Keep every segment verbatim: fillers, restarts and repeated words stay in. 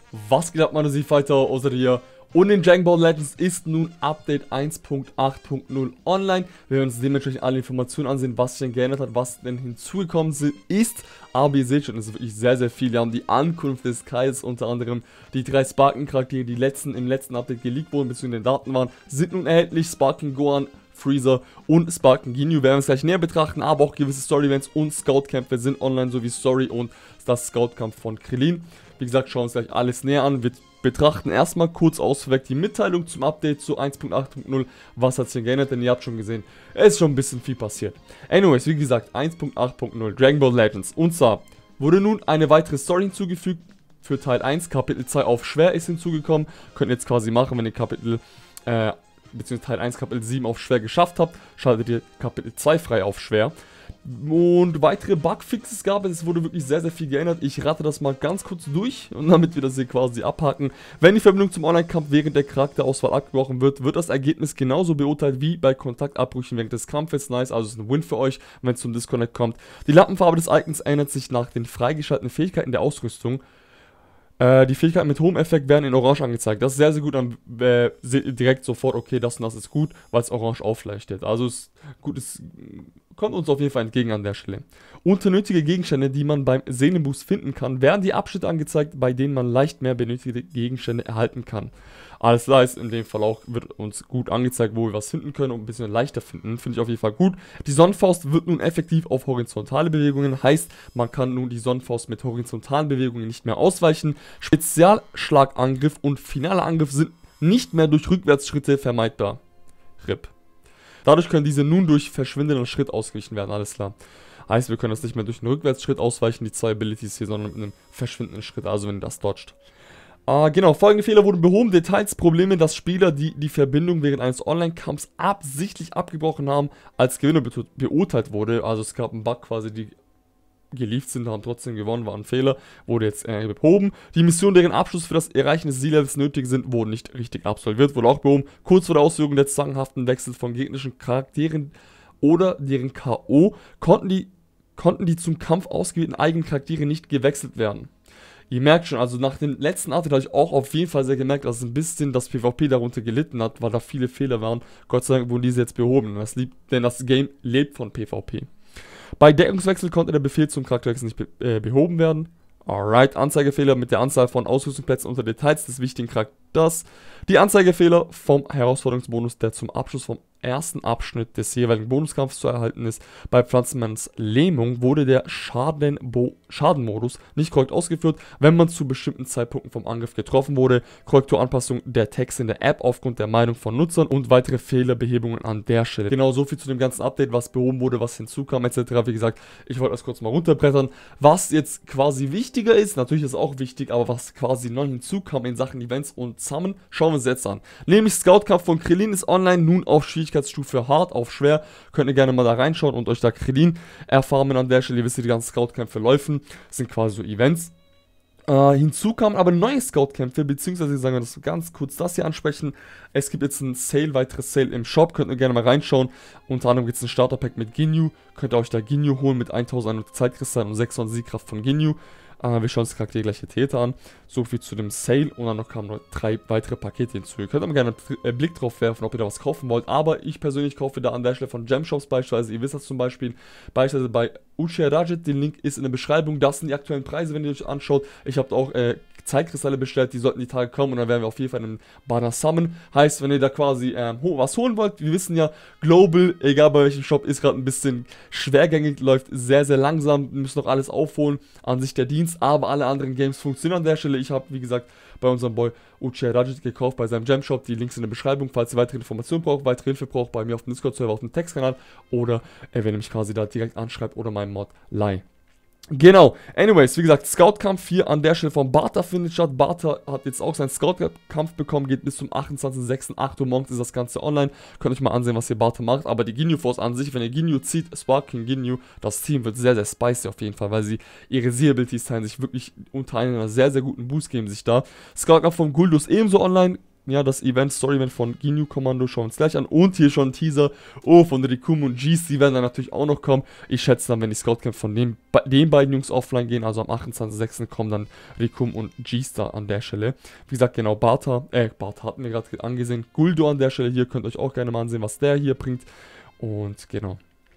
Was geht ab, meine Z-Fighter, außer hier. Und in Dragon Ball Legends ist nun Update eins Punkt acht Punkt null online. Wir werden uns dementsprechend alle Informationen ansehen, was sich denn geändert hat, was denn hinzugekommen ist. Aber ihr seht schon, es ist wirklich sehr, sehr viel. Wir haben die Ankunft des Kais, unter anderem die drei Sparking-Charaktere, die letzten, im letzten Update geleakt wurden, bzw. in den Daten waren, sind nun erhältlich. Sparking Gohan, Freezer und Sparking Ginyu werden wir uns gleich näher betrachten, aber auch gewisse Story-Events und Scout-Kämpfe sind online, sowie Story und das Scout-Kampf von Krillin. Wie gesagt, schauen wir uns gleich alles näher an. Wir betrachten erstmal kurz ausweg die Mitteilung zum Update zu eins Punkt acht Punkt null. Was hat sich denn geändert? Denn ihr habt schon gesehen, es ist schon ein bisschen viel passiert. Anyways, wie gesagt, eins Punkt acht Punkt null, Dragon Ball Legends. Und zwar wurde nun eine weitere Story hinzugefügt. Für Teil eins, Kapitel zwei auf schwer ist hinzugekommen. Könnt ihr jetzt quasi machen, wenn ihr Kapitel, äh, beziehungsweise Teil eins, Kapitel sieben auf schwer geschafft habt, schaltet ihr Kapitel zwei frei auf schwer. Und weitere Bugfixes gab es, es wurde wirklich sehr, sehr viel geändert. Ich rate das mal ganz kurz durch und damit wir das hier quasi abhaken. Wenn die Verbindung zum Online-Kampf während der Charakterauswahl abgebrochen wird, wird das Ergebnis genauso beurteilt wie bei Kontaktabbrüchen während des Kampfes. Nice, also ist ein Win für euch, wenn es zum Disconnect kommt. Die Lampenfarbe des Icons ändert sich nach den freigeschalteten Fähigkeiten der Ausrüstung. Äh, die Fähigkeiten mit hohem Effekt werden in Orange angezeigt. Das ist sehr, sehr gut. Dann äh, direkt sofort, okay, das und das ist gut, weil es Orange aufleuchtet. Also ist gut, es kommt uns auf jeden Fall entgegen an der Stelle. Unnötige Gegenstände, die man beim Seelenboost finden kann, werden die Abschnitte angezeigt, bei denen man leicht mehr benötigte Gegenstände erhalten kann. Alles klar, ist in dem Fall auch, wird uns gut angezeigt, wo wir was finden können und ein bisschen leichter finden. Finde ich auf jeden Fall gut. Die Sonnenfaust wird nun effektiv auf horizontale Bewegungen, heißt, man kann nun die Sonnenfaust mit horizontalen Bewegungen nicht mehr ausweichen. Spezialschlagangriff und finaler Angriff sind nicht mehr durch Rückwärtsschritte vermeidbar. R I P. Dadurch können diese nun durch verschwindenden Schritt ausgewichen werden, alles klar. Heißt, wir können das nicht mehr durch einen Rückwärtsschritt ausweichen, die zwei Abilities hier, sondern mit einem verschwindenden Schritt, also wenn ihr das dodgt. Uh, genau, folgende Fehler wurden behoben. Details, Probleme, dass Spieler, die die Verbindung während eines Online-Kampfs absichtlich abgebrochen haben, als Gewinner be beurteilt wurde. Also es gab einen Bug quasi, die geliefert sind, haben trotzdem gewonnen, war ein Fehler, wurde jetzt äh, behoben. Die Missionen, deren Abschluss für das Erreichen des Ziellevels nötig sind, wurden nicht richtig absolviert, wurde auch behoben. Kurz vor der Ausführung des zwanghaften Wechsels von gegnerischen Charakteren oder deren K O konnten die, konnten die zum Kampf ausgewählten eigenen Charaktere nicht gewechselt werden. Ihr merkt schon, also nach dem letzten Update habe ich auch auf jeden Fall sehr gemerkt, dass ein bisschen das PvP darunter gelitten hat, weil da viele Fehler waren. Gott sei Dank wurden diese jetzt behoben, das lieb, denn das Game lebt von PvP. Bei Deckungswechsel konnte der Befehl zum Charakterwechsel nicht be äh, behoben werden. Alright, Anzeigefehler mit der Anzahl von Ausrüstungsplätzen unter Details des wichtigen Charakters. Die Anzeigefehler vom Herausforderungsbonus, der zum Abschluss vom ersten Abschnitt des jeweiligen Bonuskampfs zu erhalten ist. Bei Pflanzenmanns Lähmung wurde der Schadenbo Schadenmodus nicht korrekt ausgeführt, wenn man zu bestimmten Zeitpunkten vom Angriff getroffen wurde. Korrekturanpassung der Texte in der App aufgrund der Meinung von Nutzern und weitere Fehlerbehebungen an der Stelle. Genau, so viel zu dem ganzen Update, was behoben wurde, was hinzukam et cetera. Wie gesagt, ich wollte das kurz mal runterbrettern. Was jetzt quasi wichtiger ist, natürlich ist es auch wichtig, aber was quasi neu hinzukam in Sachen Events und Summon, schauen wir uns jetzt an. Nämlich Scout-Kampf von Krillin ist online, nun auf Schwierigkeitsstufe hart, auf schwer. Könnt ihr gerne mal da reinschauen und euch da Krillin erfahren an der Stelle. Ihr wisst, die ganzen Scout-Kämpfe laufen. Das sind quasi so Events. Äh, hinzu kamen aber neue Scout-Kämpfe, beziehungsweise sagen wir das ganz kurz das hier ansprechen. Es gibt jetzt ein Sale, weiteres Sale im Shop, könnt ihr gerne mal reinschauen. Unter anderem gibt es ein Starter-Pack mit Ginyu. Könnt ihr euch da Ginyu holen mit eintausendeinhundert Zeitkristallen und sechshundert Siegkraft von Ginyu. Uh, wir schauen uns gerade die gleiche Täter an. So viel zu dem Sale. Und dann noch kamen noch drei weitere Pakete hinzu. Ihr könnt aber gerne einen äh, Blick drauf werfen, ob ihr da was kaufen wollt. Aber ich persönlich kaufe da an der Stelle von Gemshops beispielsweise. Ihr wisst das zum Beispiel. Beispielsweise bei Uchiha Rajet. Den Link ist in der Beschreibung. Das sind die aktuellen Preise, wenn ihr euch anschaut. Ich habe auch äh, Zeitkristalle bestellt. Die sollten die Tage kommen. Und dann werden wir auf jeden Fall einen Banner Summon. Heißt, wenn ihr da quasi äh, was holen wollt. Wir wissen ja, Global, egal bei welchem Shop, ist gerade ein bisschen schwergängig. Läuft sehr, sehr langsam. Wir müssen noch alles aufholen. An sich der Dienst. Aber alle anderen Games funktionieren an der Stelle. Ich habe, wie gesagt, bei unserem Boy Uchiha Rajet gekauft, bei seinem Gemshop. Die Links in der Beschreibung, falls ihr weitere Informationen braucht, weitere Hilfe braucht, bei mir auf dem Discord-Server, auf dem Textkanal. Oder äh, wenn ihr mich quasi da direkt anschreibt oder meinen Mod Lai. Genau, anyways, wie gesagt, Scout-Kampf hier an der Stelle von Bartha findet statt. Bartha hat jetzt auch seinen Scout-Kampf bekommen, geht bis zum achtundzwanzigsten sechsten acht Uhr morgens ist das Ganze online. Könnt euch mal ansehen, was hier Bartha macht. Aber die Ginyu Force an sich, wenn ihr Ginyu zieht, Sparking Ginyu, das Team wird sehr, sehr spicy auf jeden Fall, weil sie ihre Z-Abilities teilen, sich wirklich unter einer sehr, sehr guten Boost geben sich da. Scout-Kampf von Guldus ebenso online. ja, das Event, Story-Event von Ginyu Kommando, schauen wir uns gleich an. Und hier schon ein Teaser, oh, von Rikum und Geese, die werden dann natürlich auch noch kommen. Ich schätze dann, wenn die Scout-Camp von den, den beiden Jungs offline gehen, also am achtundzwanzigsten sechsten kommen dann Rikum und Geese da an der Stelle. Wie gesagt, genau, Bartha, äh, Bartha hatten wir gerade angesehen. Guldo an der Stelle hier, könnt ihr euch auch gerne mal ansehen, was der hier bringt. Und genau.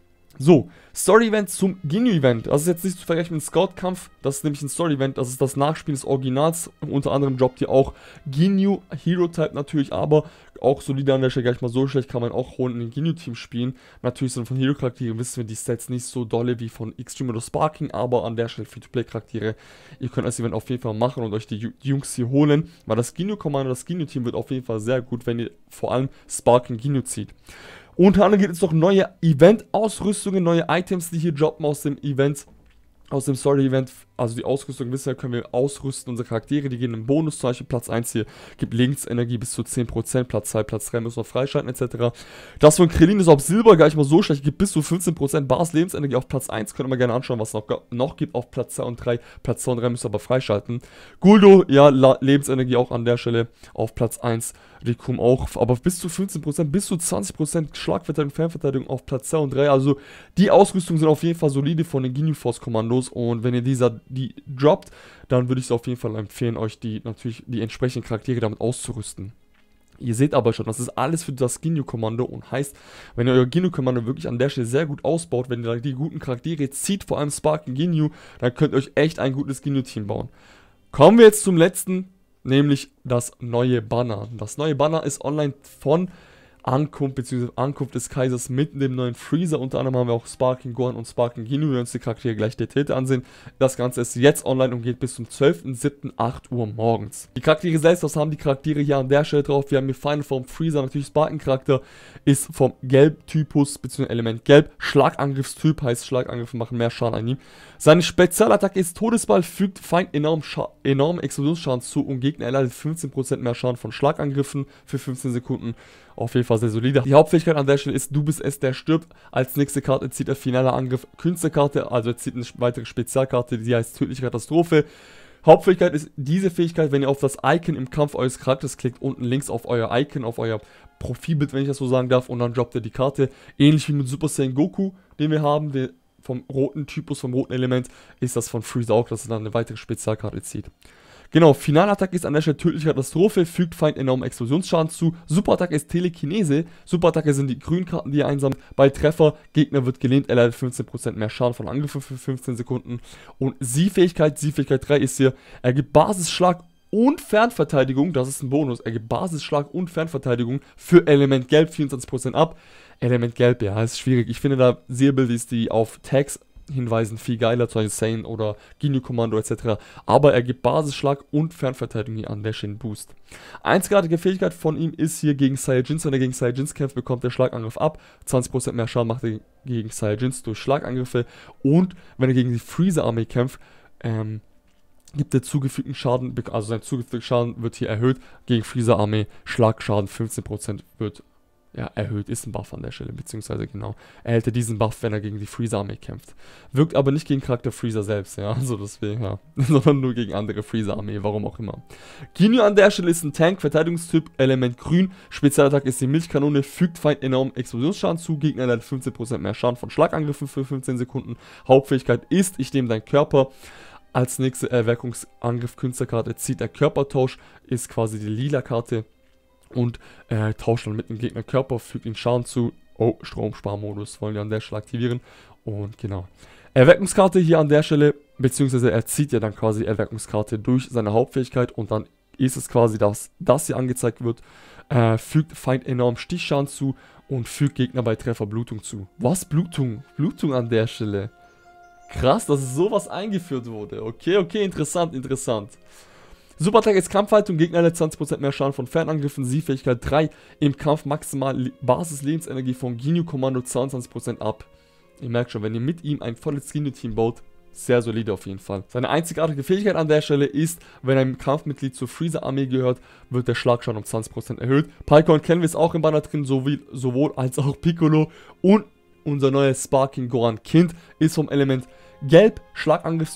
So, Story-Event zum Ginyu-Event. Das ist jetzt nicht zu vergleichen mit dem Scout-Kampf. Das ist nämlich ein Story-Event. Das ist das Nachspielen des Originals. Unter anderem droppt ihr auch Ginyu, Hero-Type natürlich, aber auch solide an der Stelle. Gar nicht mal so schlecht, kann man auch Runden in Ginyu-Team spielen. Natürlich sind von Hero-Charakteren, wissen wir, die Stats nicht so dolle wie von Extreme oder Sparking, aber an der Stelle Free-to-Play-Charaktere. Ihr könnt das Event auf jeden Fall machen und euch die Jungs hier holen, weil das Ginyu-Kommando, das Ginyu-Team wird auf jeden Fall sehr gut, wenn ihr vor allem Sparking Ginyu zieht. Unter anderem gibt es noch neue Event-Ausrüstungen, neue Items, die hier droppen aus dem Event, aus dem Story-Event. Also die Ausrüstung, wissen wir, können wir ausrüsten, unsere Charaktere, die gehen im Bonus, zum Beispiel Platz eins hier gibt Lebensenergie bis zu zehn Prozent, Platz zwei, Platz drei müssen wir freischalten, et cetera. Das von Krillin ist auf Silber gar nicht mal so schlecht, gibt bis zu fünfzehn Prozent Basis-Lebensenergie auf Platz eins, könnt ihr mal gerne anschauen, was noch, noch gibt auf Platz zwei und drei, Platz zwei und drei müssen wir aber freischalten. Guldo, ja, Lebensenergie auch an der Stelle auf Platz eins, Rikum auch, aber bis zu fünfzehn Prozent, bis zu zwanzig Prozent Schlagverteidigung, Fernverteidigung auf Platz zwei und drei, also die Ausrüstungen sind auf jeden Fall solide von den Ginyu Force Kommandos und wenn ihr dieser die droppt, dann würde ich es auf jeden Fall empfehlen, euch die natürlich die entsprechenden Charaktere damit auszurüsten. Ihr seht aber schon, das ist alles für das Ginyu-Kommando und heißt, wenn ihr euer Ginyu-Kommando wirklich an der Stelle sehr gut ausbaut, wenn ihr die guten Charaktere zieht, vor allem Sparking Ginyu, dann könnt ihr euch echt ein gutes Ginyu-Team bauen. Kommen wir jetzt zum letzten, nämlich das neue Banner. Das neue Banner ist online von Ankunft bzw. Ankunft des Kaisers mit dem neuen Freezer. Unter anderem haben wir auch Sparking Gohan und Sparking Ginyu, wenn wir uns die Charaktere gleich detailliert ansehen. Das Ganze ist jetzt online und geht bis zum zwölften siebten acht Uhr morgens. Die Charaktere selbst, was haben die Charaktere hier an der Stelle drauf? Wir haben hier Final Form Freezer, natürlich Sparking Charakter, ist vom Gelb-Typus bzw. Element Gelb. Schlagangriffstyp heißt, Schlagangriffe machen mehr Schaden an ihm. Seine Spezialattacke ist Todesball, fügt Feind enorm enormen Explosionsschaden zu und Gegner erleidet fünfzehn Prozent mehr Schaden von Schlagangriffen für fünfzehn Sekunden. Auf jeden Fall sehr solide. Die Hauptfähigkeit an der Stelle ist, du bist es, der stirbt. Als nächste Karte zieht er finaler Angriff Künstlerkarte, also er zieht eine weitere Spezialkarte, die heißt tödliche Katastrophe. Hauptfähigkeit ist diese Fähigkeit, wenn ihr auf das Icon im Kampf eures Charakters klickt, unten links auf euer Icon, auf euer Profilbild, wenn ich das so sagen darf, und dann droppt ihr die Karte. Ähnlich wie mit Super Saiyan Goku, den wir haben, der vom roten Typus, vom roten Element, ist das von Freezer auch, dass er dann eine weitere Spezialkarte zieht. Genau, Finalattacke ist an der Stelle tödliche Katastrophe, fügt Feind enormen Explosionsschaden zu. Superattacke ist Telekinese. Superattacke sind die grünen Karten, die ihr einsammelt. Bei Treffer, Gegner wird gelähmt, er leidet fünfzehn Prozent mehr Schaden von Angriffen für fünfzehn Sekunden. Und Sie-Fähigkeit, Sie-Fähigkeit drei ist hier, er gibt Basisschlag und Fernverteidigung, das ist ein Bonus, er gibt Basisschlag und Fernverteidigung für Element Gelb vierundzwanzig Prozent ab. Element Gelb, ja, ist schwierig. Ich finde da Seeabilities, die auf Tags hinweisen, viel geiler, zum Beispiel Saiyan oder Ginyu-Kommando et cetera. Aber er gibt Basisschlag und Fernverteidigung hier an der Stelle Boost. Einzigartige Fähigkeit von ihm ist hier gegen Saiyajins. Wenn er gegen Saiyajins kämpft, bekommt er Schlagangriff ab. zwanzig Prozent mehr Schaden macht er gegen Saiyajins durch Schlagangriffe. Und wenn er gegen die Freezer-Armee kämpft, ähm, gibt der zugefügten Schaden, also sein zugefügter Schaden wird hier erhöht. Gegen Freezer-Armee Schlagschaden fünfzehn Prozent wird ja, erhöht, ist ein Buff an der Stelle, beziehungsweise genau, erhält er diesen Buff, wenn er gegen die Freezer-Armee kämpft. Wirkt aber nicht gegen Charakter Freezer selbst, ja, also deswegen, ja, sondern nur gegen andere Freezer-Armee, warum auch immer. Ginyu an der Stelle ist ein Tank, Verteidigungstyp, Element Grün, Spezialattacke ist die Milchkanone, fügt Feind enormen Explosionsschaden zu, Gegner erleidet fünfzehn Prozent mehr Schaden von Schlagangriffen für fünfzehn Sekunden. Hauptfähigkeit ist, ich nehme deinen Körper. Als nächste Erweckungsangriff Künstlerkarte zieht der Körpertausch, ist quasi die lila Karte. Und äh, tauscht dann mit dem Gegner Körper, fügt ihm Schaden zu. Oh, Stromsparmodus wollen wir an der Stelle aktivieren. Und genau. Erweckungskarte hier an der Stelle, beziehungsweise er zieht ja dann quasi Erweckungskarte durch seine Hauptfähigkeit. Und dann ist es quasi, dass das hier angezeigt wird. Äh, fügt Feind enorm Stichschaden zu und fügt Gegner bei Treffer Blutung zu. Was? Blutung? Blutung an der Stelle. Krass, dass sowas eingeführt wurde. Okay, okay, interessant, interessant. Superattacke ist Kampfhaltung, Gegner erleidet zwanzig Prozent mehr Schaden von Fernangriffen, Sie-Fähigkeit drei, im Kampf maximal Basis-Lebensenergie von Ginyu-Kommando zweiundzwanzig Prozent ab. Ihr merkt schon, wenn ihr mit ihm ein volles Ginyu-Team baut, sehr solide auf jeden Fall. Seine einzigartige Fähigkeit an der Stelle ist, wenn ein Kampfmitglied zur Freezer-Armee gehört, wird der Schlagschaden um zwanzig Prozent erhöht. Piccolo kennen wir es auch im Banner drin, sowie, sowohl als auch Piccolo. Und unser neues Sparking Gohan Kind ist vom Element Gelb, Schlagangriffstyp,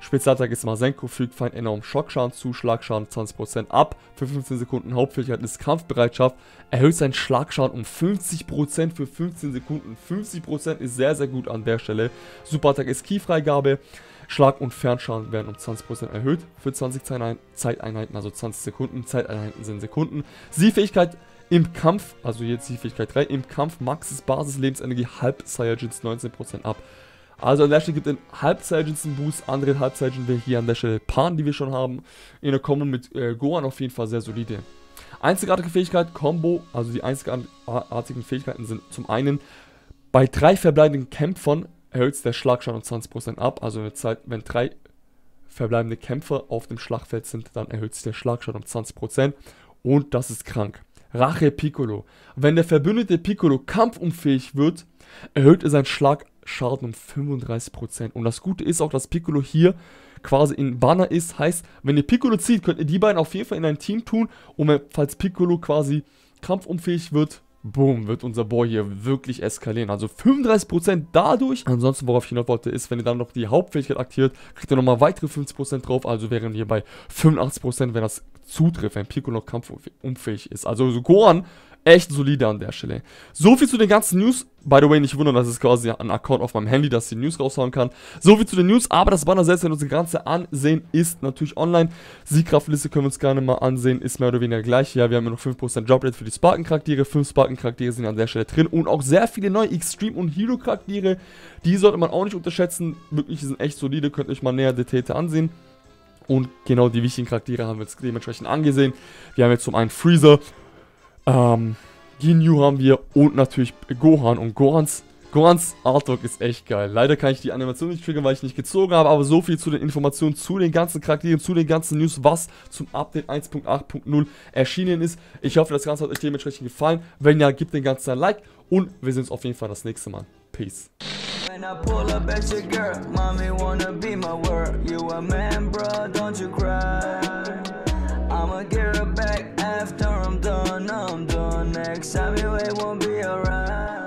Spezialattacke ist Masenko, fügt Feind enorm Schockschaden zu, Schlagschaden zwanzig Prozent ab für fünfzehn Sekunden. Hauptfähigkeit ist Kampfbereitschaft, erhöht seinen Schlagschaden um fünfzig Prozent für fünfzehn Sekunden. fünfzig Prozent ist sehr, sehr gut an der Stelle. Superattacke ist Keyfreigabe, Schlag- und Fernschaden werden um zwanzig Prozent erhöht für zwanzig Zeiteinheiten, also zwanzig Sekunden. Zeiteinheiten sind Sekunden. Sie-Fähigkeit im Kampf, also jetzt die Fähigkeit drei, im Kampf Maxis Basis-Lebensenergie halb Saiyajins neunzehn Prozent ab. Also an der Stelle gibt es halb Saiyajins einen Boost, andere halb Saiyajin wäre hier an der Stelle Pan, die wir schon haben. In der Kombo mit äh, Gohan auf jeden Fall sehr solide. Einzigartige Fähigkeit, Combo, also die einzigartigen Fähigkeiten sind zum einen bei drei verbleibenden Kämpfern erhöht der Schlagschaden um zwanzig Prozent ab, also in der Zeit, wenn drei verbleibende Kämpfer auf dem Schlachtfeld sind, dann erhöht sich der Schlagschaden um zwanzig Prozent und das ist krank. Rache Piccolo. Wenn der verbündete Piccolo kampfunfähig wird, erhöht er seinen Schlagschaden um fünfunddreißig Prozent. Und das Gute ist auch, dass Piccolo hier quasi in Banner ist. Heißt, wenn ihr Piccolo zieht, könnt ihr die beiden auf jeden Fall in ein Team tun. Und wenn, falls Piccolo quasi kampfunfähig wird, boom, wird unser Boy hier wirklich eskalieren. Also fünfunddreißig Prozent dadurch. Ansonsten, worauf ich hinaus wollte, ist, wenn ihr dann noch die Hauptfähigkeit aktiviert, kriegt ihr nochmal weitere fünfzig Prozent drauf. Also wären wir bei fünfundachtzig Prozent, wenn das zutrifft, wenn Piccolo noch kampfunfähig ist. Also so Gohan echt solide an der Stelle. So viel zu den ganzen News. By the way, nicht wundern, dass es quasi ein Account auf meinem Handy, dass die News raushauen kann. So viel zu den News, aber das Banner selbst, wenn wir uns das Ganze ansehen, ist natürlich online. Siegkraftliste können wir uns gerne mal ansehen, ist mehr oder weniger gleich. Ja, wir haben ja noch fünf Prozent Jobrate für die Spartan-Charaktere. fünf Spartan-Charaktere sind an der Stelle drin und auch sehr viele neue Extreme- und Hero-Charaktere. Die sollte man auch nicht unterschätzen. Wirklich, die sind echt solide, könnt ihr euch mal näher detailliert ansehen. Und genau die wichtigen Charaktere haben wir jetzt dementsprechend angesehen. Wir haben jetzt zum einen Freezer, ähm, Ginyu haben wir und natürlich Gohan. Und Gohans, Gohans Artwork ist echt geil. Leider kann ich die Animation nicht triggern, weil ich nicht gezogen habe, aber so viel zu den Informationen, zu den ganzen Charakteren, zu den ganzen News, was zum Update eins Punkt acht Punkt null erschienen ist. Ich hoffe, das Ganze hat euch dementsprechend gefallen. Wenn ja, gebt den Ganzen ein Like und wir sehen uns auf jeden Fall das nächste Mal. Peace. When I pull up at your girl, mommy wanna be my world. You a man, bro, don't you cry. I'ma get her back after I'm done, I'm done. Next time you it won't be alright.